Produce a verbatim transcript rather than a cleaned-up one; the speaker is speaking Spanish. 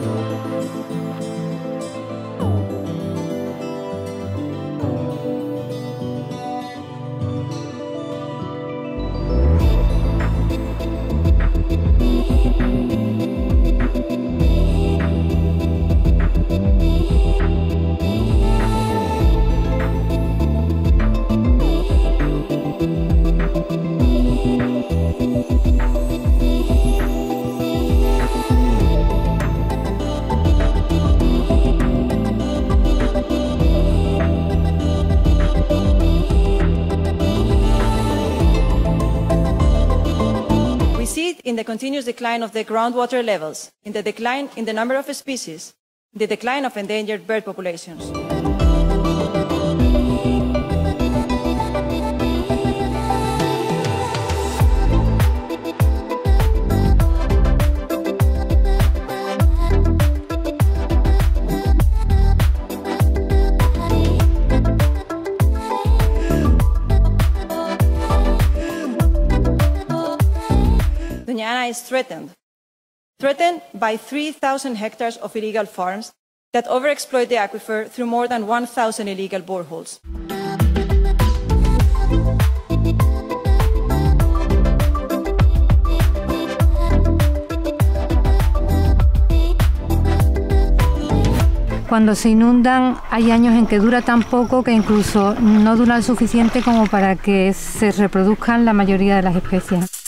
In the continuous decline of the groundwater levels, in the decline in the number of species, the decline of endangered bird populations. Doñana is threatened, threatened by three thousand hectares of illegal farms that overexploit the aquifer through more than one thousand illegal boreholes. Cuando se inundan hay años en que dura tan poco que incluso no dura lo suficiente como para que se reproduzcan la mayoría de las especies.